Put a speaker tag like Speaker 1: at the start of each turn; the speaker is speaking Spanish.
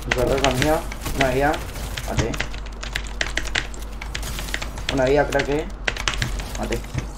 Speaker 1: Nosotros la mía. Una guía. Mate. Una guía, creo que. Mate.